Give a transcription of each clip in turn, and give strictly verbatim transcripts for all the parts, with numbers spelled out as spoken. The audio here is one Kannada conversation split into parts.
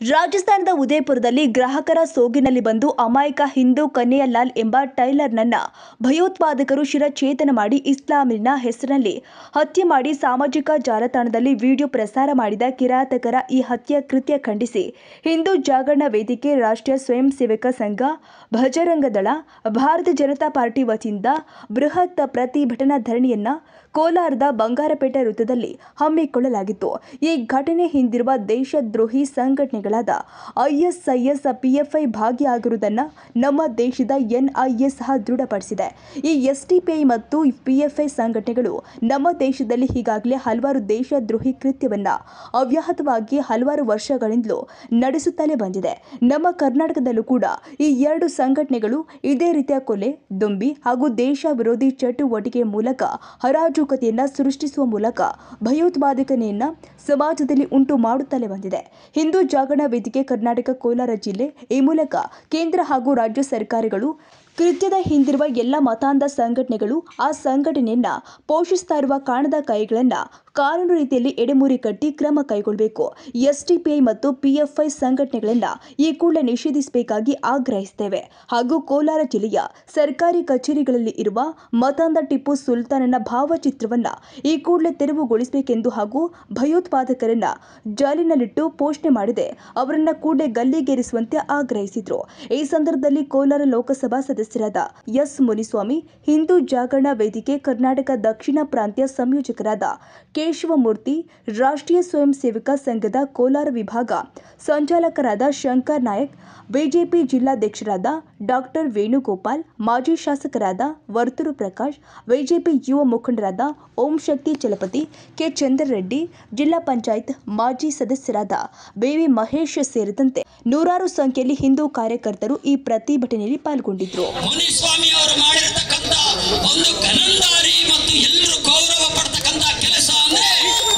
ರಾಜಸ್ಥಾನದ ಉದಯಪುರದಲ್ಲಿ ಗ್ರಾಹಕರ ಸೋಗಿನಲ್ಲಿ ಬಂದು ಅಮಾಯಕ ಹಿಂದೂ ಕನ್ಹಯ್ಯಲಾಲ್ ಎಂಬ ಟೈಲರ್ನನ್ನ ಭಯೋತ್ಪಾದಕರು ಶಿರಚ್ಛೇದನ ಮಾಡಿ ಇಸ್ಲಾಮಿನ ಹೆಸರಿನಲ್ಲಿ ಹತ್ಯೆ ಮಾಡಿ ಸಾಮಾಜಿಕ ಜಾಲತಾಣದಲ್ಲಿ ವಿಡಿಯೋ ಪ್ರಸಾರ ಮಾಡಿದ ಕಿರಾತಕರ ಈ ಹತ್ಯೆ ಕೃತ್ಯ ಖಂಡಿಸಿ ಹಿಂದೂ ಜಾಗರಣ ವೇದಿಕೆ, ರಾಷ್ಟ್ರೀಯ ಸ್ವಯಂ ಸೇವಕ ಸಂಘ, ಭಜರಂಗ ದಳ, ಭಾರತೀಯ ಜನತಾ ಪಾರ್ಟಿ ವತಿಯಿಂದ ಬೃಹತ್ ಪ್ರತಿಭಟನಾ ಧರಣಿಯನ್ನ ಕೋಲಾರದ ಬಂಗಾರಪೇಟೆ ವೃತ್ತದಲ್ಲಿ ಹಮ್ಮಿಕೊಳ್ಳಲಾಗಿತ್ತು. ಈ ಘಟನೆ ಹಿಂದಿರುವ ದೇಶದ್ರೋಹಿ ಸಂಘಟನೆಗಳಾದ ಐಎಸ್ಐಎಸ್, ಪಿಎಫ್ಐ ಭಾಗಿಯಾಗಿರುವುದನ್ನು ನಮ್ಮ ದೇಶದ ಎನ್ಐಎ ಸಹ ದೃಢಪಡಿಸಿದೆ. ಈ ಎಸ್ಡಿಪಿಐ ಮತ್ತು ಪಿಎಫ್ಐ ಸಂಘಟನೆಗಳು ನಮ್ಮ ದೇಶದಲ್ಲಿ ಈಗಾಗಲೇ ಹಲವಾರು ದೇಶದ್ರೋಹಿ ಕೃತ್ಯವನ್ನು ಅವ್ಯಾಹತವಾಗಿ ಹಲವಾರು ವರ್ಷಗಳಿಂದಲೂ ನಡೆಸುತ್ತಲೇ ಬಂದಿದೆ. ನಮ್ಮ ಕರ್ನಾಟಕದಲ್ಲೂ ಕೂಡ ಈ ಎರಡು ಸಂಘಟನೆಗಳು ಇದೇ ರೀತಿಯ ಕೊಲೆ, ದೊಂಬಿ ಹಾಗೂ ದೇಶ ವಿರೋಧಿ ಚಟುವಟಿಕೆ ಮೂಲಕ ಹರಾಜುಕತೆಯನ್ನ ಸೃಷ್ಟಿಸುವ ಮೂಲಕ ಭಯೋತ್ಪಾದಕತೆಯನ್ನ ಸಮಾಜದಲ್ಲಿ ಉಂಟು ಮಾಡುತ್ತಲೇ ಬಂದಿದೆ. ಹಿಂದೂ ಜಾಗರಣ ವೇದಿಕೆ ಕರ್ನಾಟಕ ಕೋಲಾರ ಜಿಲ್ಲೆ ಈ ಮೂಲಕ ಕೇಂದ್ರ ಹಾಗೂ ರಾಜ್ಯ ಸರ್ಕಾರಗಳು ಕೃತ್ಯದ ಹಿಂದಿರುವ ಎಲ್ಲ ಮತಾಂಧ ಸಂಘಟನೆಗಳು ಆ ಸಂಘಟನೆಯನ್ನ ಪೋಷಿಸ್ತಾ ಇರುವ ಕಾಣದ ಕೈಗಳನ್ನ ಕಾನೂನು ರೀತಿಯಲ್ಲಿ ಎಡೆಮುರಿ ಕಟ್ಟಿ ಕ್ರಮ ಕೈಗೊಳ್ಳಬೇಕು. ಎಸ್ಡಿಪಿಐ ಮತ್ತು ಪಿಎಫ್ಐ ಸಂಘಟನೆಗಳನ್ನ ಈ ಕೂಡಲೇ ನಿಷೇಧಿಸಬೇಕಾಗಿ ಆಗ್ರಹಿಸುತ್ತೇವೆ. ಹಾಗೂ ಕೋಲಾರ ಜಿಲ್ಲೆಯ ಸರ್ಕಾರಿ ಕಚೇರಿಗಳಲ್ಲಿ ಇರುವ ಮತಾಂಧ ಟಿಪ್ಪು ಸುಲ್ತಾನನ ಭಾವಚಿತ್ರವನ್ನ ಈ ಕೂಡಲೇ ತೆರವುಗೊಳಿಸಬೇಕೆಂದು ಹಾಗೂ ಭಯೋತ್ಪಾದಕರನ್ನ ಜಾಲಿನಲ್ಲಿಟ್ಟು ಪೋಷಣೆ ಮಾಡಿದೆ ಅವರನ್ನ ಕೂಡಲೇ ಗಲ್ಲಿಗೇರಿಸುವಂತೆ ಆಗ್ರಹಿಸಿದ್ರು. ಈ ಸಂದರ್ಭದಲ್ಲಿ ಕೋಲಾರ ಲೋಕಸಭಾ ಸದಸ್ಯರಾದ ಎಸ್ ಮುನಿಸ್ವಾಮಿ, ಹಿಂದೂ ಜಾಗರಣ ವೇದಿಕೆ ಕರ್ನಾಟಕ ದಕ್ಷಿಣ ಪ್ರಾಂತ್ಯ ಸಂಯೋಜಕರಾದ ಕೇಶವಮೂರ್ತಿ, ರಾಷ್ಟ್ರೀಯ ಸ್ವಯಂ ಸೇವಕ ಸಂಘದ ಕೋಲಾರ ವಿಭಾಗ ಸಂಚಾಲಕರಾದ ಶಂಕರ್ ನಾಯಕ್, ಬಿಜೆಪಿ ಜಿಲ್ಲಾಧ್ಯಕ್ಷರಾದ ಡಾಕ್ಟರ್ ವೇಣುಗೋಪಾಲ್, ಮಾಜಿ ಶಾಸಕರಾದ ವರ್ತೂರು ಪ್ರಕಾಶ್, ಬಿಜೆಪಿ ಯುವ ಮುಖಂಡರಾದ ಓಂ ಶಕ್ತಿ ಚಲಪತಿ, ಕೆ ಚಂದ್ರರೆಡ್ಡಿ, ಜಿಲ್ಲಾ ಪಂಚಾಯತ್ ಮಾಜಿ ಸದಸ್ಯರಾದ ಬೇವಿ ಮಹೇಶ್ ಸೇರಿದಂತೆ ನೂರಾರು ಸಂಖ್ಯೆಯಲ್ಲಿ ಹಿಂದೂ ಕಾರ್ಯಕರ್ತರು ಈ ಪ್ರತಿಭಟನೆಯಲ್ಲಿ ಪಾಲ್ಗೊಂಡಿದ್ದರು. ಮುನಿಸ್ವಾಮಿ ಅವರು ಮಾಡಿರತಕ್ಕಂತ ಒಂದು ಗನಂದಾರಿ ಮತ್ತು ಎಲ್ಲರೂ ಗೌರವ ಪಡ್ತಕ್ಕಂತ ಕೆಲಸ ಅಂದ್ರೆ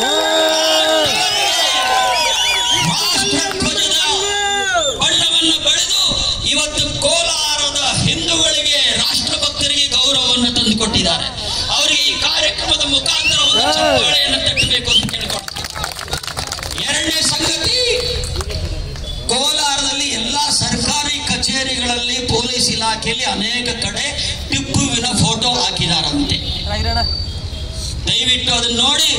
ರಾಷ್ಟ್ರಧ್ವಜದ ಬಣ್ಣವನ್ನು ಬಳಿದು ಇವತ್ತು ಕೋಲಾರದ ಹಿಂದೂಗಳಿಗೆ, ರಾಷ್ಟ್ರಭಕ್ತರಿಗೆ ಗೌರವವನ್ನು ತಂದುಕೊಟ್ಟಿದ್ದಾರೆ. ಅವರಿಗೆ ಈ ಕಾರ್ಯಕ್ರಮದ ಮುಖಾಂತರ ಒಂದು ಚಪ್ಪಾಳೆಯನ್ನು ತಟ್ಟಬೇಕು ಅಂತ ಕೇಳಿಕೊಡ್ತಾರೆ. ಎರಡನೇ ಸಂಗತಿ, ಕೋಲಾರದಲ್ಲಿ ಎಲ್ಲಾ ಸರ್ಕಾರಿ ಕಚೇರಿಗಳಲ್ಲಿ ಪೊಲೀಸ್ ಇಲಾಖೆಯಲ್ಲಿ ಅನೇಕ ಕಡೆ ಟಿಪ್ಪುವಿನ ಫೋಟೋ ಹಾಕಿದಾರಂತೆ. ದಯವಿಟ್ಟು ಅದನ್ನು ನೋಡಿ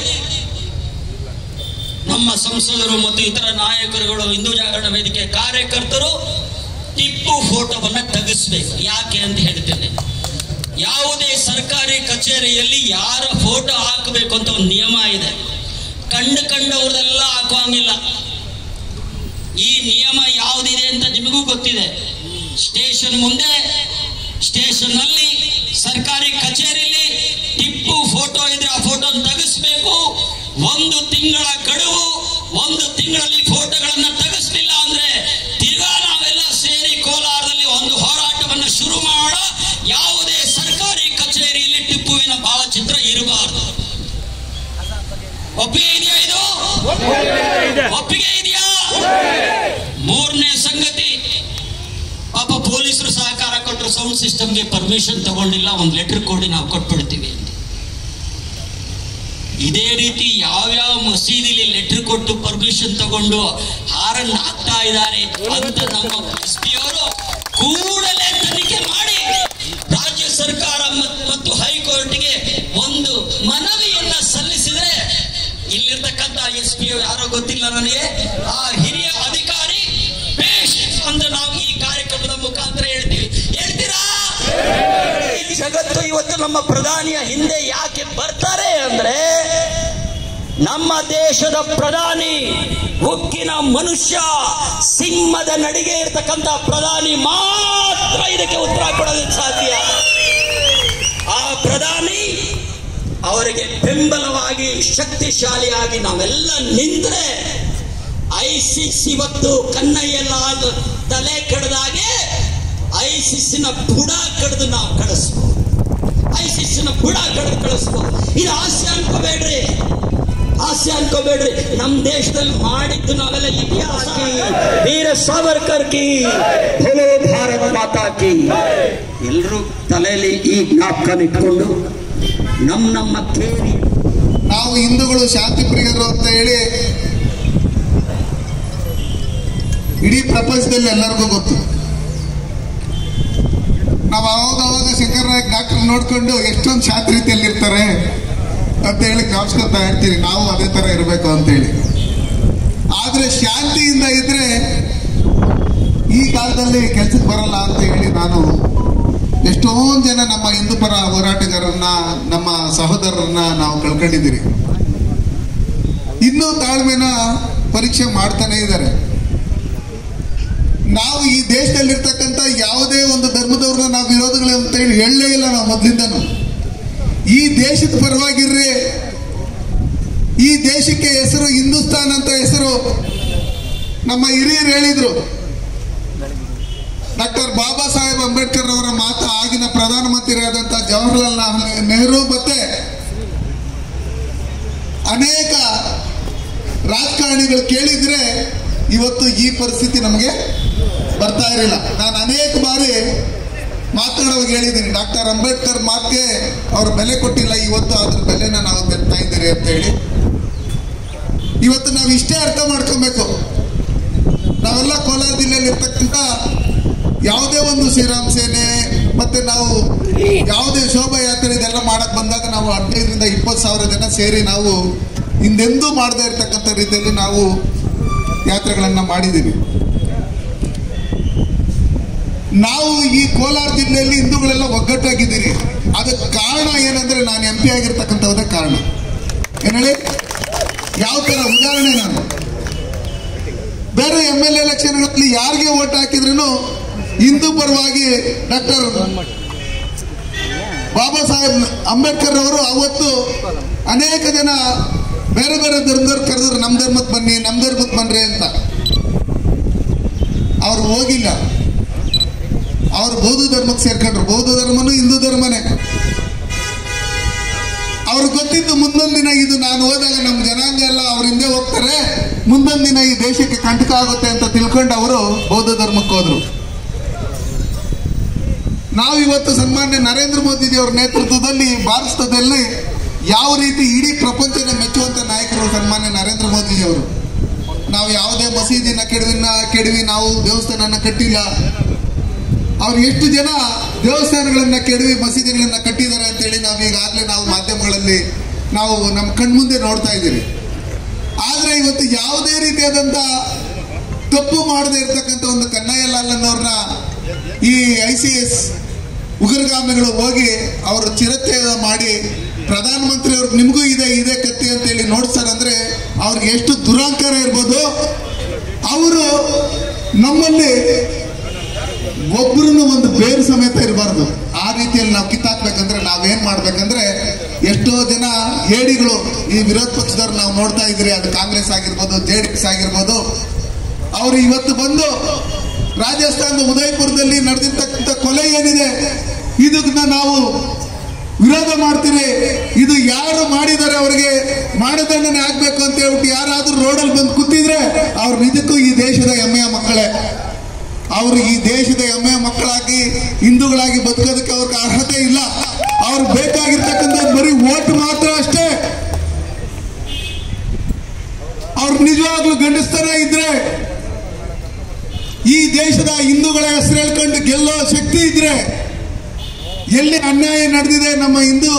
ನಮ್ಮ ಸಂಸದರು ಮತ್ತು ಇತರ ನಾಯಕರುಗಳು, ಹಿಂದೂ ಜಾಗರಣ ವೇದಿಕೆ ಕಾರ್ಯಕರ್ತರು ಟಿಪ್ಪು ಫೋಟೋವನ್ನ ತೆಗೆಸಬೇಕು. ಯಾಕೆ ಅಂತ ಹೇಳ್ತೇನೆ, ಯಾವುದೇ ಸರ್ಕಾರಿ ಕಚೇರಿಯಲ್ಲಿ ಯಾರ ಫೋಟೋ ಹಾಕಬೇಕು ಅಂತ ಒಂದು ನಿಯಮ ಇದೆ. ಕಂಡು ಕಂಡವ್ರದೆಲ್ಲ ಹಾಕುವಂಗಿಲ್ಲ. ಈ ನಿಯಮ ಯಾವುದಿದೆ ಅಂತ ನಿಮಗೂ ಗೊತ್ತಿದೆ. ಸ್ಟೇಷನ್ ಮುಂದೆ, ಸ್ಟೇಷನ್ ನಲ್ಲಿ, ಸರ್ಕಾರಿ ಕಚೇರಿಯಲ್ಲಿ ಟಿಪ್ಪು ಫೋಟೋ ಇದ್ರೆ ಆ ಫೋಟೋ ತೆಗೆಸಬೇಕು. ಒಂದು ತಿಂಗಳ ಗಡುವು, ಒಂದು ತಿಂಗಳಲ್ಲಿ ಫೋಟೋಗಳನ್ನ ತೆಗೆಸಲಿಲ್ಲ ಅಂದ್ರೆ ತಿರ್ಗಾ ನಾವೆಲ್ಲ ಸೇರಿ ಕೋಲಾರದಲ್ಲಿ ಒಂದು ಹೋರಾಟವನ್ನು ಶುರು ಮಾಡ. ಯಾವುದೇ ಸರ್ಕಾರಿ ಕಚೇರಿಯಲ್ಲಿ ಟಿಪ್ಪುವಿನ ಭಾವಚಿತ್ರ ಇರಬಾರದು. ಒಪ್ಪಿಗೆ ಇದೆಯಾ? ಇದು ಒಪ್ಪಿಗೆ ಇದೆಯಾ? ಮೂರನೇ ಸಂಗತಿ, ಪಾಪ ಪೊಲೀಸರು ಸಹಕಾರ ಕೊಟ್ಟರು, ಸೌಂಡ್ ಸಿಸ್ಟಮ್ಗೆ ಪರ್ಮಿಷನ್ ತಗೊಂಡಿಲ್ಲ, ಒಂದು ಲೆಟರ್ ಕೊಡಿ ನಾವು ಕೊಟ್ಬಿಡ್ತೀವಿ ಅಂತ. ಇದೇ ರೀತಿ ಯಾವ್ಯಾವ ಮಸೀದಿಲಿ ಲೆಟರ್ ಕೊಟ್ಟು ಪರ್ಮಿಷನ್ ತಗೊಂಡು ಹಾರನ್ನ ಹಾಕ್ತಾ ಇದ್ದಾರೆ ಅಂತ ನಮ್ಮ ಎಸ್ ಪಿ ಅವರು ಕೂಡಲೇ ತನಿಖೆ ಮಾಡಿ ರಾಜ್ಯ ಸರ್ಕಾರ ಮತ್ತು ಹೈಕೋರ್ಟ್ಗೆ ಒಂದು ಮನವಿಯನ್ನ ಸಲ್ಲಿಸಿದ್ರೆ, ಇಲ್ಲಿರ್ತಕ್ಕಂಥ ಎಸ್ ಪಿ ಯಾರೋ ಗೊತ್ತಿಲ್ಲ ನನಗೆ, ಆ ಹಿರಿಯ ಅಧಿಕಾರಿ ಬೇಷ್ ಅಂತ ನಾವು ಈ ಕಾರ್ಯಕ್ರಮದ ಮುಖಾಂತರ ಹೇಳ್ತೀವಿ. ಹೇಳ್ತೀರಾ? ಜಗತ್ತು ಇವತ್ತು ನಮ್ಮ ಪ್ರಧಾನಿಯ ಹಿಂದೆ ಯಾಕೆ ಬರ್ತಾರೆ ಅಂದ್ರೆ, ನಮ್ಮ ದೇಶದ ಪ್ರಧಾನಿ ಉಕ್ಕಿನ ಮನುಷ್ಯ, ಸಿಂಹದ ನಡಿಗೆ ಇರ್ತಕ್ಕಂಥ ಪ್ರಧಾನಿ ಮಾತ್ರ ಇದಕ್ಕೆ ಉತ್ತರ ಕೊಡೋದಕ್ಕೆ ಸಾಧ್ಯ. ಆ ಪ್ರಧಾನಿ ಅವರಿಗೆ ಬೆಂಬಲವಾಗಿ ಶಕ್ತಿಶಾಲಿಯಾಗಿ ನಾವೆಲ್ಲ ನಿಂತರೆ ಐಸಿಸ್ ಇವತ್ತು ಕನ್ನಯ್ಯಲಾಲ್ ತಲೆ ಕಡ್ದಾಗೆ ಐಸಿಸ್ನ ಬುಡ ಕಡ್ದು ನಾವು ಕಳಿಸ್ಬೋದು. ಐಸಿಸ್ನ ಬುಡ ಕಡ್ದು ಕಳಿಸ್ಬೋದು. ಇದು ಹಾಸ್ಯ ಅನ್ಕೋಬೇಡ್ರಿ, ಹಾಸ್ಯ ಅನ್ಕೋಬೇಡ್ರಿ. ನಮ್ಮ ದೇಶದಲ್ಲಿ ಮಾಡಿದ್ದು ನಾವೆಲ್ಲ ಇತಿಹಾಸ. ವೀರ ಸಾವರ್ಕರ್ ಕಿ ಭೋಲೋ ಭಾರತ ಮಾತಾ ಕಿ. ಎಲ್ಲರೂ ತಲೆಯಲ್ಲಿ ಈ ಜ್ಞಾಪಕ ಇಟ್ಕೊಂಡು ನಮ್ಮ ನಮ್ಮ ಕೇರಿ ನಾವು ಹಿಂದೂಗಳು ಶಾಂತಿ ಪ್ರಿಯರು ಅಂತ ಹೇಳಿ ಇಡೀ ಪ್ರಪಂಚದಲ್ಲಿ ಎಲ್ಲರಿಗೂ ಗೊತ್ತು. ನಾವು ಅವಾಗ ಅವಾಗ ಶಂಕರ ನಾಯಕ್ ಡಾಕ್ಟರ್ ನೋಡ್ಕೊಂಡು ಎಷ್ಟೊಂದು ಶಾಂತ ಇರ್ತಾರೆ ಅಂತ ಹೇಳಿ ಜ್ಞಾಪಿಸ್ಕೊತಾ ಇರ್ತೀವಿ, ನಾವು ಅದೇ ತರ ಇರಬೇಕು ಅಂತೇಳಿ. ಆದ್ರೆ ಶಾಂತಿಯಿಂದ ಇದ್ರೆ ಈ ಕಾಲದಲ್ಲಿ ಕೆಲ್ಸಕ್ಕೆ ಬರಲ್ಲ ಅಂತ ಹೇಳಿ ನಾನು ಎಷ್ಟೊಂದು ಜನ ನಮ್ಮ ಹಿಂದೂ ಪರ ಹೋರಾಟಗಾರರನ್ನ, ನಮ್ಮ ಸಹೋದರರನ್ನ ನಾವು ಕಳ್ಕೊಂಡಿದ್ದೀರಿ. ಇನ್ನೂ ತಾಳ್ಮೆನ ಪರೀಕ್ಷೆ ಮಾಡ್ತಾನೆ ಇದ್ದಾರೆ. ನಾವು ಈ ದೇಶದಲ್ಲಿರ್ತಕ್ಕಂಥ ಯಾವುದೇ ಒಂದು ಧರ್ಮದವ್ರನ್ನ ನಾವು ವಿರೋಧಗಳು ಅಂತ ಹೇಳಿ ಹೇಳಲೇ ಇಲ್ಲ. ನಾವು ಮೊದಲಿಂದನು ಈ ದೇಶದ ಪರವಾಗಿರ್ರಿ. ಈ ದೇಶಕ್ಕೆ ಹೆಸರು ಹಿಂದೂಸ್ತಾನ್ ಅಂತ ಹೆಸರು ನಮ್ಮ ಹಿರಿಯರು ಹೇಳಿದ್ರು. ಡಾಕ್ಟರ್ ಬಾಬಾ ಸಾಹೇಬ್ ಅಂಬೇಡ್ಕರ್ ಅವರ ಮಾತು ಆಗಿನ ಪ್ರಧಾನಮಂತ್ರಿ ಆದಂತ ಜವಾಹರ್ಲಾಲ್ ನೆಹರು ಮತ್ತೆ ಅನೇಕ ರಾಜಕಾರಣಿಗಳು ಕೇಳಿದ್ರೆ ಇವತ್ತು ಈ ಪರಿಸ್ಥಿತಿ ನಮಗೆ ಬರ್ತಾ ಇರಲಿಲ್ಲ. ನಾನು ಅನೇಕ ಬಾರಿ ಮಾತಾಡುವಾಗ ಹೇಳಿದ್ದೀನಿ, ಡಾಕ್ಟರ್ ಅಂಬೇಡ್ಕರ್ ಮಾತಿಗೆ ಅವ್ರ ಬೆಲೆ ಕೊಟ್ಟಿಲ್ಲ, ಇವತ್ತು ಅದ್ರ ಬೆಲೆನ ನಾವು ಬೆಳ್ತಾ ಇದ್ದೀರಿ ಅಂತ ಹೇಳಿ. ಇವತ್ತು ನಾವು ಇಷ್ಟೇ ಅರ್ಥ ಮಾಡ್ಕೊಬೇಕು, ನಾವೆಲ್ಲ ಕೋಲಾರ ಜಿಲ್ಲೆಯಲ್ಲಿ ಇರ್ತಕ್ಕಂಥ ಯಾವುದೇ ಒಂದು ಶ್ರೀರಾಮ್ ಸೇನೆ ಮತ್ತೆ ನಾವು ಯಾವುದೇ ಶೋಭಾಯಾತ್ರೆ ಇದೆಲ್ಲ ಮಾಡಕ್ ಬಂದಾಗ ನಾವು ಹದಿನೈದರಿಂದ ಇಪ್ಪತ್ತು ಸಾವಿರ ಜನ ಸೇರಿ ನಾವು ಹಿಂದೆಂದೂ ಮಾಡದೇ ಇರ್ತಕ್ಕಂಥ ರೀತಿಯಲ್ಲಿ ನಾವು ಯಾತ್ರೆಗಳನ್ನ ಮಾಡಿದ್ದೀವಿ. ನಾವು ಈ ಕೋಲಾರ ಜಿಲ್ಲೆಯಲ್ಲಿ ಹಿಂದೂಗಳೆಲ್ಲ ಒಗ್ಗಟ್ಟಾಗಿದ್ದೀರಿ. ಅದಕ್ಕೆ ಕಾರಣ ಏನಂದ್ರೆ ನಾನು ಎಂ ಪಿ ಆಗಿರ್ತಕ್ಕಂಥದ್ದೇ ಕಾರಣ. ಏನ್ ಹೇಳಿ, ಯಾವ ತರ ಉದಾಹರಣೆ, ನಾನು ಬೇರೆ ಎಂ ಎಲ್ ಎಲೆಕ್ಷನ್ಗಳಲ್ಲಿ ಯಾರಿಗೆ ಓಟ್ ಹಾಕಿದ್ರು ಹಿಂದೂ ಪರವಾಗಿ ಡಾಕ್ಟರ್ ಬಾಬಾ ಸಾಹೇಬ್ ಅಂಬೇಡ್ಕರ್ ಅವರು ಅವತ್ತು ಅನೇಕ ಜನ ಬೇರೆ ಬೇರೆ ಧರ್ಮದವ್ರು ಕರೆದ್ರು, ನಮ್ ಧರ್ಮಕ್ಕೆ ಬನ್ನಿ ನಮ್ ಧರ್ಮಕ್ಕೆ ಬನ್ರಿ ಅಂತ. ಅವ್ರು ಹೋಗಿಲ್ಲ, ಅವ್ರು ಬೌದ್ಧ ಧರ್ಮಕ್ಕೆ ಸೇರ್ಕೊಂಡ್ರು. ಬೌದ್ಧ ಧರ್ಮನು ಹಿಂದೂ ಧರ್ಮನೇ. ಅವ್ರಿಗೆ ಗೊತ್ತಿದ್ದು ಮುಂದೊಂದು ದಿನ ಇದು ನಾನು ಹೋದಾಗ ನಮ್ಮ ಜನಾಂಗ ಎಲ್ಲ ಅವ್ರ ಹಿಂದೆ ಹೋಗ್ತಾರೆ, ಮುಂದೊಂದು ದಿನ ಈ ದೇಶಕ್ಕೆ ಕಂಟಕ ಆಗುತ್ತೆ ಅಂತ ತಿಳ್ಕೊಂಡು ಅವರು ಬೌದ್ಧ ಧರ್ಮಕ್ಕೆ ಹೋದ್ರು. ನಾವು ಇವತ್ತು ಸನ್ಮಾನ್ಯ ನರೇಂದ್ರ ಮೋದಿಜಿ ಅವರ ನೇತೃತ್ವದಲ್ಲಿ ಭಾರತದಲ್ಲಿ ಯಾವ ರೀತಿ ಇಡೀ ಪ್ರಪಂಚನ ಮೆಚ್ಚುವಂತ ನಾಯಕರು ಸನ್ಮಾನ್ಯ ನರೇಂದ್ರ ಮೋದಿಜಿ ಅವರು. ನಾವು ಯಾವುದೇ ಮಸೀದಿನ ಕೆಡವಿನ ಕೆಡವಿ ನಾವು ದೇವಸ್ಥಾನನ ಕಟ್ಟಿಲ್ಲ. ಅವ್ರು ಎಷ್ಟು ಜನ ದೇವಸ್ಥಾನಗಳನ್ನ ಕೆಡವಿ ಮಸೀದಿಗಳನ್ನ ಕಟ್ಟಿದ್ದಾರೆ ಅಂತೇಳಿ ನಾವು ಈಗಾಗಲೇ ನಾವು ಮಾಧ್ಯಮಗಳಲ್ಲಿ ನಾವು ನಮ್ಮ ಕಣ್ಮುಂದೆ ನೋಡ್ತಾ ಇದ್ದೀವಿ. ಆದ್ರೆ ಇವತ್ತು ಯಾವುದೇ ರೀತಿಯಾದಂತ ತಪ್ಪು ಮಾಡದೇ ಇರ್ತಕ್ಕಂಥ ಒಂದು ಕನ್ನಯ್ಯಲಾಲ್ ಅನ್ನೋರ್ನ ಈ ಐ ಸಿ ಎಸ್ ಉಗ್ರಗಾಮಿಗಳು ಹೋಗಿ ಅವರು ಚಿರತೆ ಮಾಡಿ ಪ್ರಧಾನಮಂತ್ರಿ ಅವ್ರಿಗೆ ನಿಮಗೂ ಇದೆ ಇದೇ ಕತ್ತಿ ಅಂತೇಳಿ ನೋಡ್ತಾರೆ ಅಂದ್ರೆ ಅವ್ರಿಗೆ ಎಷ್ಟು ದುರಾಂಕಾರ ಇರ್ಬೋದು. ಅವರು ನಮ್ಮಲ್ಲಿ ಒಬ್ಬರನ್ನು ಒಂದು ಬೇರು ಸಮೇತ ಇರಬಾರ್ದು. ಆ ರೀತಿಯಲ್ಲಿ ನಾವು ಕಿತ್ತಾಕ್ಬೇಕಂದ್ರೆ ನಾವೇನ್ ಮಾಡ್ಬೇಕಂದ್ರೆ, ಎಷ್ಟೋ ಜನ ಹೇಡಿಗಳು ಈ ವಿರೋಧ ಪಕ್ಷದವ್ರು ನಾವು ನೋಡ್ತಾ ಇದ್ರಿ, ಅದು ಕಾಂಗ್ರೆಸ್ ಆಗಿರ್ಬೋದು, ಜೆ ಡಿ ಎಸ್ ಆಗಿರ್ಬೋದು, ಅವರು ಇವತ್ತು ಬಂದು ರಾಜಸ್ಥಾನದ ಉದಯಪುರದಲ್ಲಿ ನಡೆದಿರ್ತಕ್ಕಂಥ ಕೊಲೆ ಏನಿದೆ ಇದನ್ನ ನಾವು ವಿರೋಧ ಮಾಡ್ತೀವಿ, ಇದು ಯಾರು ಮಾಡಿದ್ದಾರೆ ಅವರಿಗೆ ಮರಣದಂಡನೆ ಆಗ್ಬೇಕು ಅಂತ ಹೇಳ್ಬಿಟ್ಟು ಯಾರಾದ್ರೂ ರೋಡಲ್ಲಿ ಬಂದು ಕೂತಿದ್ರೆ ಅವ್ರು ನಿಜಕ್ಕೂ ಈ ದೇಶದ ಹೆಮ್ಮೆಯ ಮಕ್ಕಳೇ. ಅವರು ಈ ದೇಶದ ಹೆಮ್ಮೆಯ ಮಕ್ಕಳಾಗಿ ಹಿಂದೂಗಳಾಗಿ ಬದುಕೋದಕ್ಕೆ ಅವ್ರಿಗೆ ಅರ್ಹತೆ ಇಲ್ಲ. ಅವ್ರು ಬೇಕಾಗಿರ್ತಕ್ಕಂಥದ್ದು ಬರೀ ಓಟ್ ಮಾತ್ರ ಅಷ್ಟೇ. ಅವ್ರು ನಿಜವಾಗ್ಲೂ ಗಂಡಸ್ತನ ಇದ್ರೆ, ಈ ದೇಶದ ಹಿಂದೂಗಳ ಹೆಸರು ಹೇಳ್ಕೊಂಡು ಗೆಲ್ಲೋ ಶಕ್ತಿ ಇದ್ರೆ, ಎಲ್ಲಿ ಅನ್ಯಾಯ ನಡೆದಿದೆ, ನಮ್ಮ ಹಿಂದೂ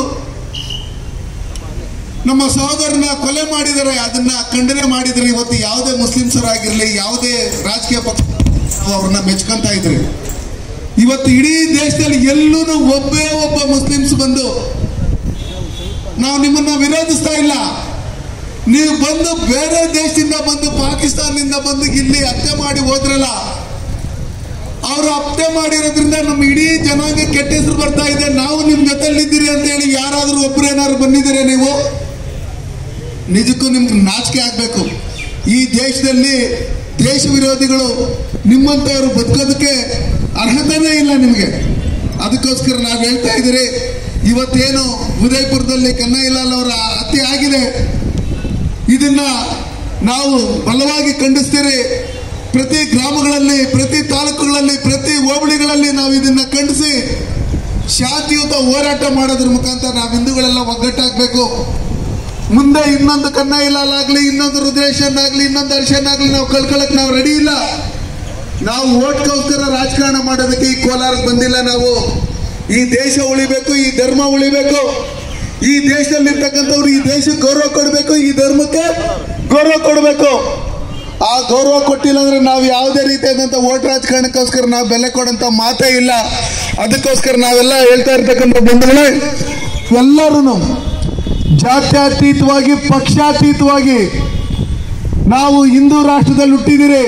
ನಮ್ಮ ಸಹೋದರನ ಕೊಲೆ ಮಾಡಿದರೆ ಅದನ್ನ ಖಂಡನೆ ಮಾಡಿದ್ರೆ ಇವತ್ತು ಯಾವುದೇ ಮುಸ್ಲಿಮ್ಸರಾಗಿರ್ಲಿ, ಯಾವುದೇ ರಾಜಕೀಯ ಪಕ್ಷ ಅವ್ರನ್ನ ಮೆಚ್ಕೊಂತ ಇದ್ರಿ. ಇವತ್ತು ಇಡೀ ದೇಶದಲ್ಲಿ ಎಲ್ಲೂ ಒಬ್ಬೇ ಒಬ್ಬ ಮುಸ್ಲಿಮ್ಸ್ ಬಂದು ನಾವು ನಿಮ್ಮನ್ನ ವಿರೋಧಿಸ್ತಾ ಇಲ್ಲ, ನೀವು ಬಂದು ಬೇರೆ ದೇಶದಿಂದ ಬಂದು ಪಾಕಿಸ್ತಾನದಿಂದ ಬಂದು ಇಲ್ಲಿ ಹತ್ಯೆ ಮಾಡಿ ಹೋದ್ರಲ್ಲ, ಅವರು ಹತ್ಯೆ ಮಾಡಿರೋದ್ರಿಂದ ನಮ್ಮ ಇಡೀ ಜನಾಂಗ ಕೆಟ್ಟ ಹೆಸರು ಬರ್ತಾ ಇದೆ. ನಾವು ನಿಮ್ ಜೊತೆಲಿದ್ದೀರಿ ಅಂತ ಹೇಳಿ ಯಾರಾದ್ರೂ ಒಬ್ರು ಏನಾದ್ರು ಬಂದಿದ್ದೀರಾ ನೀವು? ನಿಜಕ್ಕೂ ನಿಮ್ಗೆ ನಾಚಿಕೆ ಆಗ್ಬೇಕು. ಈ ದೇಶದಲ್ಲಿ ದೇಶ ವಿರೋಧಿಗಳು ನಿಮ್ಮಂತವರು ಬದುಕೋದಕ್ಕೆ ಅರ್ಹತೆನೇ ಇಲ್ಲ ನಿಮಗೆ. ಅದಕ್ಕೋಸ್ಕರ ನಾವು ಹೇಳ್ತಾ ಇದ್ದೀರಿ, ಇವತ್ತೇನು ಉದಯಪುರದಲ್ಲಿ ಕನ್ನಯ್ಯಲಾಲ್ ಅವರ ಹತ್ಯೆ ಆಗಿದೆ, ಇದನ್ನ ನಾವು ಬಲವಾಗಿ ಖಂಡಿಸ್ತೀರಿ. ಪ್ರತಿ ಗ್ರಾಮಗಳಲ್ಲಿ, ಪ್ರತಿ ತಾಲೂಕುಗಳಲ್ಲಿ, ಪ್ರತಿ ಹೋಬಳಿಗಳಲ್ಲಿ ನಾವು ಇದನ್ನ ಖಂಡಿಸಿ ಶಾಂತಿಯುತ ಹೋರಾಟ ಮಾಡೋದ್ರ ಮುಖಾಂತರ ನಾವು ಹಿಂದೂಗಳೆಲ್ಲ ಒಗ್ಗಟ್ಟಾಗಬೇಕು. ಮುಂದೆ ಇನ್ನೊಂದು ಕನ್ನಯ್ಯಲಾಲ್ ಆಗ್ಲಿ, ಇನ್ನೊಂದು ರುದ್ರೇಶನ್ ಆಗ್ಲಿ, ಇನ್ನೊಂದು ಹರ್ಷನ್ ಆಗ್ಲಿ ನಾವು ಕಳ್ಕೊಳ್ಳಕ್ ನಾವು ರೆಡಿ ಇಲ್ಲ. ನಾವು ಓಟ್ಗೋಸ್ಕರ ರಾಜಕಾರಣ ಮಾಡೋದಕ್ಕೆ ಈ ಕೋಲಾರಕ್ಕೆ ಬಂದಿಲ್ಲ. ನಾವು ಈ ದೇಶ ಉಳಿಬೇಕು, ಈ ಧರ್ಮ ಉಳಿಬೇಕು, ಈ ದೇಶದಲ್ಲಿ ಇರ್ತಕ್ಕಂಥವ್ರು ಈ ದೇಶಕ್ಕೆ ಗೌರವ ಕೊಡಬೇಕು, ಈ ಧರ್ಮಕ್ಕೆ ಗೌರವ ಕೊಡಬೇಕು. ಆ ಗೌರವ ಕೊಟ್ಟಿಲ್ಲ ಅಂದ್ರೆ ನಾವು ಯಾವುದೇ ರೀತಿಯಾದಂಥ ಓಟ್ ರಾಜಕಾರಣಕ್ಕೋಸ್ಕರ ನಾವು ಬೆಲೆ ಕೊಡೋಂಥ ಮಾತೇ ಇಲ್ಲ. ಅದಕ್ಕೋಸ್ಕರ ನಾವೆಲ್ಲ ಹೇಳ್ತಾ ಇರ್ತಕ್ಕಂಥ ಬಂಧುಗಳೇ, ಎಲ್ಲರೂ ಜಾತ್ಯತೀತವಾಗಿ ಪಕ್ಷಾತೀತವಾಗಿ ನಾವು ಹಿಂದೂ ರಾಷ್ಟ್ರದಲ್ಲಿ ಹುಟ್ಟಿದಿರಿ.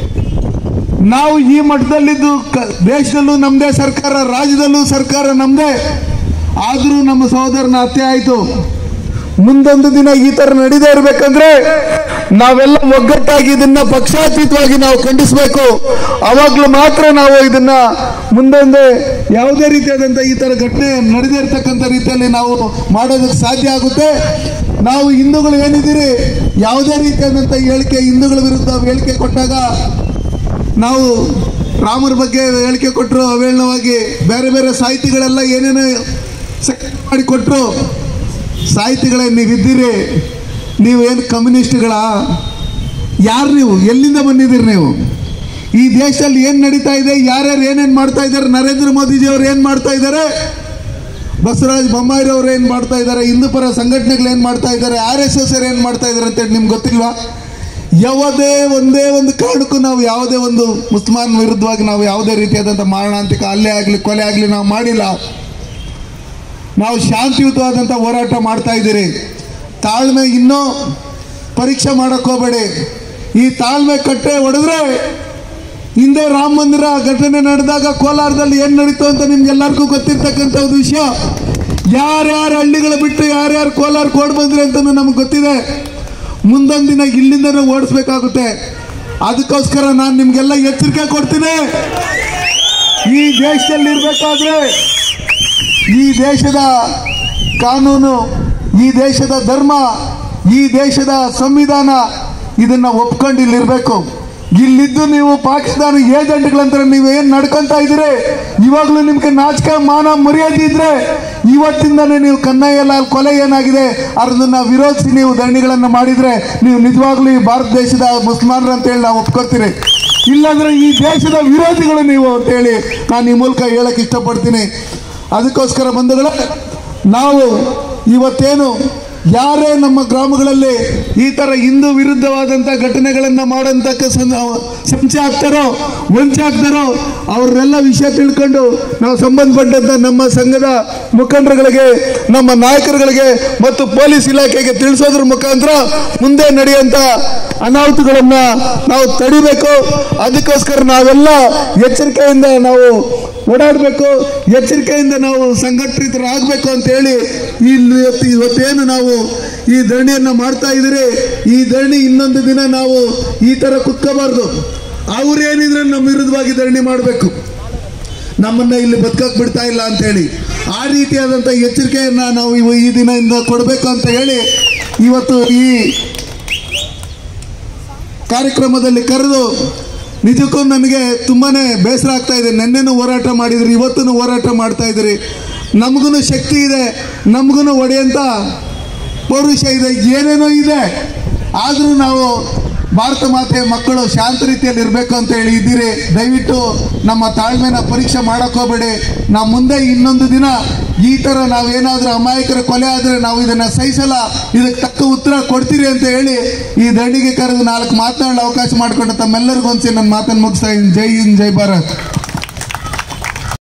ನಾವು ಈ ಮಟ್ಟದಲ್ಲಿದ್ದು ದೇಶದಲ್ಲೂ ನಮ್ಮದೇ ಸರ್ಕಾರ, ರಾಜ್ಯದಲ್ಲೂ ಸರ್ಕಾರ ನಮ್ಮದೇ. ಆದರೂ ನಮ್ಮ ಸಹೋದರನ ಹತ್ಯೆ ಆಯಿತು. ಮುಂದೊಂದು ದಿನ ಈ ತರ ನಡೀದೇ ಇರಬೇಕಂದ್ರೆ ನಾವೆಲ್ಲ ಒಗ್ಗಟ್ಟಾಗಿ ಇದನ್ನ ಪಕ್ಷಾತೀತವಾಗಿ ನಾವು ಖಂಡಿಸಬೇಕು. ಅವಾಗ್ಲೂ ಮಾತ್ರ ನಾವು ಇದನ್ನ ಮುಂದೊಂದು ಯಾವುದೇ ರೀತಿಯಾದಂಥ ಈ ತರ ಘಟನೆ ನಡೆದೇ ಇರತಕ್ಕಂಥ ರೀತಿಯಲ್ಲಿ ನಾವು ಮಾಡೋದಕ್ಕೆ ಸಾಧ್ಯ ಆಗುತ್ತೆ. ನಾವು ಹಿಂದೂಗಳು ಏನಿದ್ದೀರಿ, ಯಾವುದೇ ರೀತಿಯಾದಂಥ ಹೇಳಿಕೆ ಹಿಂದೂಗಳ ವಿರುದ್ಧ ಹೇಳಿಕೆ ಕೊಟ್ಟಾಗ, ನಾವು ರಾಮರ ಬಗ್ಗೆ ಹೇಳಿಕೆ ಕೊಟ್ಟರು ಅವೇಳನವಾಗಿ, ಬೇರೆ ಬೇರೆ ಸಾಹಿತಿಗಳೆಲ್ಲ ಏನೇನೋ ಮಾಡಿಕೊಟ್ರು. ಸಾಹಿತಿಗಳೇ ನೀವಿದ್ದೀರಿ, ನೀವು ಏನು ಕಮ್ಯುನಿಸ್ಟ್ಗಳ? ಯಾರು ನೀವು? ಎಲ್ಲಿಂದ ಬಂದಿದ್ದೀರಿ ನೀವು? ಈ ದೇಶದಲ್ಲಿ ಏನು ನಡೀತಾ ಇದೆ, ಯಾರ್ಯಾರು ಏನೇನು ಮಾಡ್ತಾ ಇದ್ದಾರೆ, ನರೇಂದ್ರ ಮೋದಿಜಿಯವರು ಏನು ಮಾಡ್ತಾ ಇದ್ದಾರೆ, ಬಸವರಾಜ ಬೊಮ್ಮಾಯಿರವ್ರು ಏನು ಮಾಡ್ತಾ ಇದ್ದಾರೆ, ಹಿಂದೂ ಪರ ಸಂಘಟನೆಗಳು ಏನು ಮಾಡ್ತಾ ಇದ್ದಾರೆ, ಆರ್ ಎಸ್ ಎಸ್ ಏನು ಮಾಡ್ತಾ ಇದ್ದಾರೆ ಅಂತೇಳಿ ನಿಮ್ಗೆ ಗೊತ್ತಿಲ್ವಾ? ಯಾವುದೇ ಒಂದೇ ಒಂದು ಕಾರಣಕ್ಕೂ ನಾವು ಯಾವುದೇ ಒಂದು ಮುಸ್ಲ್ಮಾನ್ ವಿರುದ್ಧವಾಗಿ ನಾವು ಯಾವುದೇ ರೀತಿಯಾದಂಥ ಮಾರಣಾಂತಿಕ ಹಲ್ಲೆ ಆಗಲಿ ಕೊಲೆ ಆಗಲಿ ನಾವು ಮಾಡಿಲ್ಲ. ನಾವು ಶಾಂತಿಯುತವಾದಂಥ ಹೋರಾಟ ಮಾಡ್ತಾ ಇದ್ದೀರಿ. ತಾಳ್ಮೆ ಇನ್ನೂ ಪರೀಕ್ಷೆ ಮಾಡೋಕ್ಕೆ ಹೋಗಬೇಡಿ. ಈ ತಾಳ್ಮೆ ಕಟ್ಟೆ ಹೊಡೆದ್ರೆ ಹಿಂದೆ ರಾಮ ಮಂದಿರ ಘಟನೆ ನಡೆದಾಗ ಕೋಲಾರದಲ್ಲಿ ಏನು ನಡೀತು ಅಂತ ನಿಮ್ಗೆಲ್ಲರಿಗೂ ಗೊತ್ತಿರ್ತಕ್ಕಂಥ ಒಂದು ವಿಷಯ. ಯಾರ್ಯಾರು ಹಳ್ಳಿಗಳು ಬಿಟ್ಟು ಯಾರ್ಯಾರು ಕೋಲಾರಕ್ಕೆ ಓಡ್ ಬಂದ್ರಿ ಅಂತಲೂ ನಮ್ಗೆ ಗೊತ್ತಿದೆ. ಮುಂದೊಂದು ದಿನ ಇಲ್ಲಿಂದನೇ ಓಡಿಸ್ಬೇಕಾಗುತ್ತೆ. ಅದಕ್ಕೋಸ್ಕರ ನಾನು ನಿಮ್ಗೆಲ್ಲ ಎಚ್ಚರಿಕೆ ಕೊಡ್ತೀನಿ. ಈ ದೇಶದಲ್ಲಿ ಇರಬೇಕಾದ್ರೆ ಈ ದೇಶದ ಕಾನೂನು, ಈ ದೇಶದ ಧರ್ಮ, ಈ ದೇಶದ ಸಂವಿಧಾನ ಇದನ್ನ ಒಪ್ಕೊಂಡು ಇಲ್ಲಿರ್ಬೇಕು. ಇಲ್ಲಿದ್ದು ನೀವು ಪಾಕಿಸ್ತಾನ ಏಜೆಂಟ್ಗಳಂತ ನೀವು ಏನು ನಡ್ಕೊಂತ ಇದ್ದೀರಿ, ಇವಾಗಲೂ ನಿಮ್ಗೆ ನಾಚಿಕೆ ಮಾನ ಮರ್ಯಾದೆ ಇದ್ರೆ ಇವತ್ತಿಂದನೇ ನೀವು ಕನ್ನಯ್ಯಲಾಲ್ ಕೊಲೆ ಏನಾಗಿದೆ ಅದನ್ನ ವಿರೋಧಿಸಿ ನೀವು ಧರಣಿಗಳನ್ನು ಮಾಡಿದ್ರೆ ನೀವು ನಿಜವಾಗ್ಲೂ ಈ ಭಾರತ ದೇಶದ ಮುಸ್ಲ್ಮಾನರು ಅಂತೇಳಿ ನಾವು ಒಪ್ಕೊಳ್ತೀರಿ. ಇಲ್ಲಾಂದ್ರೆ ಈ ದೇಶದ ವಿರೋಧಿಗಳು ನೀವು ಅಂತೇಳಿ ನಾನು ಈ ಮೂಲಕ ಹೇಳಕ್ಕೆ ಇಷ್ಟಪಡ್ತೀನಿ. ಅದಕ್ಕೋಸ್ಕರ ಬಂಧುಗಳೇ, ನಾವು ಇವತ್ತೇನು ಯಾರೇ ನಮ್ಮ ಗ್ರಾಮಗಳಲ್ಲಿ ಈ ಥರ ಹಿಂದೂ ವಿರುದ್ಧವಾದಂಥ ಘಟನೆಗಳನ್ನು ಮಾಡೋಂಥಕ್ಕೆ ಸಂಚೆ ಆಗ್ತಾರೋ ವಂಚೆ ಆಗ್ತಾರೋ ಅವ್ರನ್ನೆಲ್ಲ ವಿಷಯ ತಿಳ್ಕೊಂಡು ನಾವು ಸಂಬಂಧಪಟ್ಟಂಥ ನಮ್ಮ ಸಂಘದ ಮುಖಂಡರುಗಳಿಗೆ, ನಮ್ಮ ನಾಯಕರುಗಳಿಗೆ ಮತ್ತು ಪೊಲೀಸ್ ಇಲಾಖೆಗೆ ತಿಳಿಸೋದ್ರ ಮುಖಾಂತರ ಮುಂದೆ ನಡೆಯುವಂಥ ಅನಾಹುತಗಳನ್ನು ನಾವು ತಡಿಬೇಕು. ಅದಕ್ಕೋಸ್ಕರ ನಾವೆಲ್ಲ ಎಚ್ಚರಿಕೆಯಿಂದ ನಾವು ಓಡಾಡಬೇಕು, ಎಚ್ಚರಿಕೆಯಿಂದ ನಾವು ಸಂಘಟಿತರಾಗಬೇಕು ಅಂತೇಳಿ ಇಲ್ಲಿ ಇವತ್ತೇನು ನಾವು ಈ ಧರಣಿಯನ್ನು ಮಾಡ್ತಾ ಇದ್ದೀರಿ, ಈ ಧರಣಿ ಇನ್ನೊಂದು ದಿನ ನಾವು ಈ ಥರ ಕುತ್ಕೋಬಾರ್ದು. ಅವ್ರೇನಿದ್ರೆ ನಮ್ಮ ವಿರುದ್ಧವಾಗಿ ಧರಣಿ ಮಾಡಬೇಕು, ನಮ್ಮನ್ನ ಇಲ್ಲಿ ಬದುಕಕ್ಕೆ ಬಿಡ್ತಾ ಇಲ್ಲ ಅಂತೇಳಿ ಆ ರೀತಿಯಾದಂಥ ಎಚ್ಚರಿಕೆಯನ್ನು ನಾವು ಇವು ಈ ದಿನದಿಂದ ಕೊಡಬೇಕು ಅಂತ ಹೇಳಿ ಇವತ್ತು ಈ ಕಾರ್ಯಕ್ರಮದಲ್ಲಿ ಕರೆದು ನಿಜಕ್ಕೂ ನನಗೆ ತುಂಬಾ ಬೇಸರ ಆಗ್ತಾ ಇದೆ. ನೆನ್ನೆನೂ ಹೋರಾಟ ಮಾಡಿದ್ರಿ, ಇವತ್ತೂ ಹೋರಾಟ ಮಾಡ್ತಾ ಇದ್ದೀರಿ. ನಮಗೂ ಶಕ್ತಿ ಇದೆ, ನಮಗೂ ಒಡೆಯಂಥ ಪೌರುಷ ಇದೆ, ಏನೇನೋ ಇದೆ. ಆದರೂ ನಾವು ಭಾರತ ಮಾತೆ ಮಕ್ಕಳು ಶಾಂತ ರೀತಿಯಲ್ಲಿ ಇರಬೇಕು ಅಂತ ಹೇಳಿ ಇದ್ದೀರಿ. ದಯವಿಟ್ಟು ನಮ್ಮ ತಾಳ್ಮೆನ ಪರೀಕ್ಷೆ ಮಾಡೋಕೆ ಹೋಗಬೇಡಿ. ನಾವು ಮುಂದೆ ಇನ್ನೊಂದು ದಿನ ಈ ಥರ ನಾವೇನಾದರೂ ಅಮಾಯಕರ ಕೊಲೆ ಆದರೆ ನಾವು ಇದನ್ನು ಸಹಿಸಲ್ಲ, ಇದಕ್ಕೆ ತಕ್ಕ ಉತ್ತರ ಕೊಡ್ತೀರಿ ಅಂತ ಹೇಳಿ ಈ ಧರಣಿಗೆ ಕರೆದು ನಾಲ್ಕು ಮಾತನಾಡಲು ಅವಕಾಶ ಮಾಡಿಕೊಂಡು ತಮ್ಮೆಲ್ಲರಿಗೂ ಒಂದ್ಸಿ ನನ್ನ ಮಾತನ್ನು ಮುಗಿಸ್ತಾ ಇದ್ದೀನಿ. ಜೈ ಹಿಂದ್, ಜೈ ಭಾರತ್.